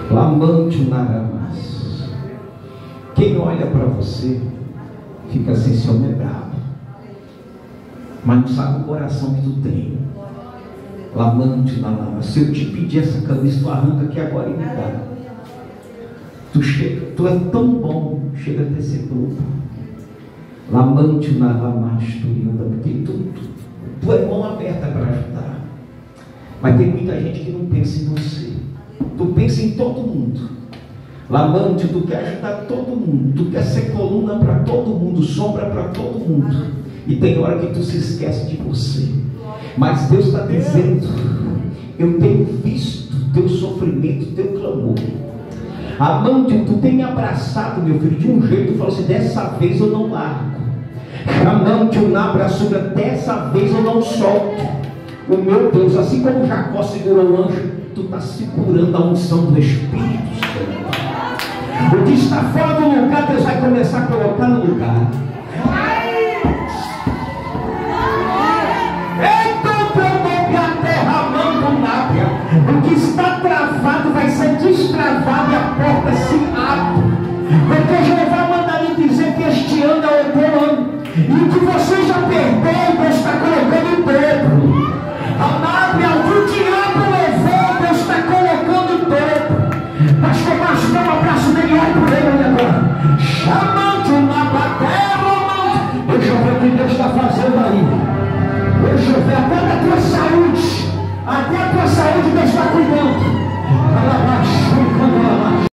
Lamante o naramas. Quem olha para você fica assim, esse homem é bravo, mas não sabe o coração que tu tem. Lamante o naramas. Se eu te pedir essa camisa, tu arranca aqui agora e me dá. Tu é tão bom, chega a ter ser bobo. Lamante o naramas, porque tu é mão aberta para ajudar. Mas tem muita gente que não pensa em você. Tu pensa em todo mundo. Lamante, tu quer ajudar todo mundo. Tu quer ser coluna para todo mundo, sombra para todo mundo. E tem hora que tu se esquece de você. Mas Deus está dizendo: eu tenho visto teu sofrimento, teu clamor. Amante, tu tem me abraçado, meu filho, de um jeito. Tu falou assim: dessa vez eu não largo. Amante, o abraço, dessa vez eu não solto. O meu Deus, assim como Jacó segurou o anjo, tu está segurando a unção do Espírito Santo. O que está fora do lugar, Deus vai começar a colocar no lugar.